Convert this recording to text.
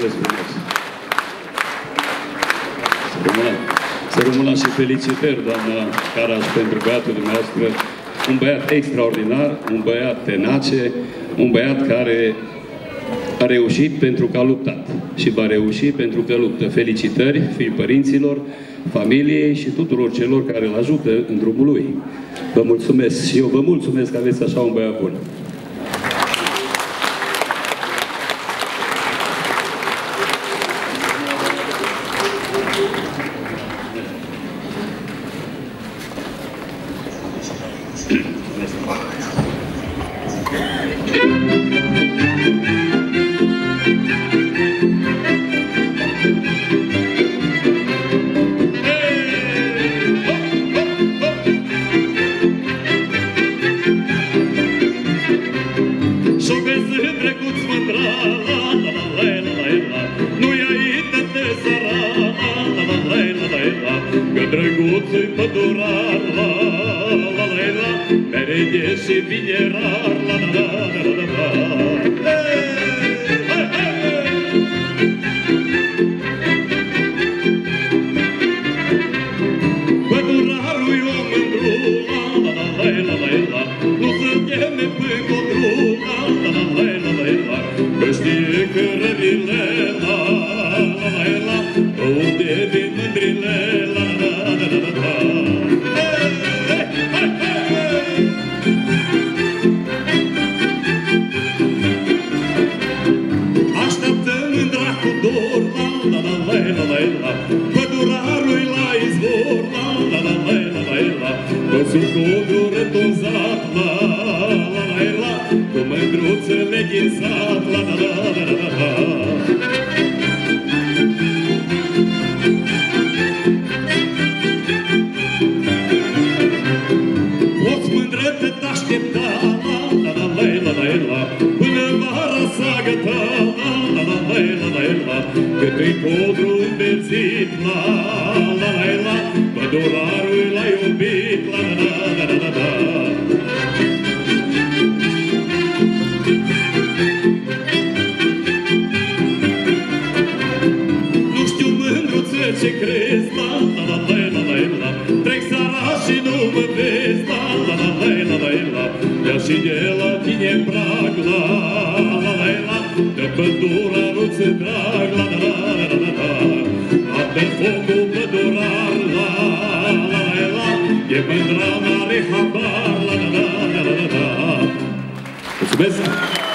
Mulțumesc frumos! Să rămână și felicitări, doamna Caraș, pentru băiatul dumneavoastră. Un băiat extraordinar, un băiat tenace, un băiat care a reușit pentru că a luptat și va reuși pentru că luptă. Felicitări părinților, familiei și tuturor celor care îl ajută în drumul lui. Vă mulțumesc și eu vă mulțumesc că aveți așa un băiat bun. Mulțumesc!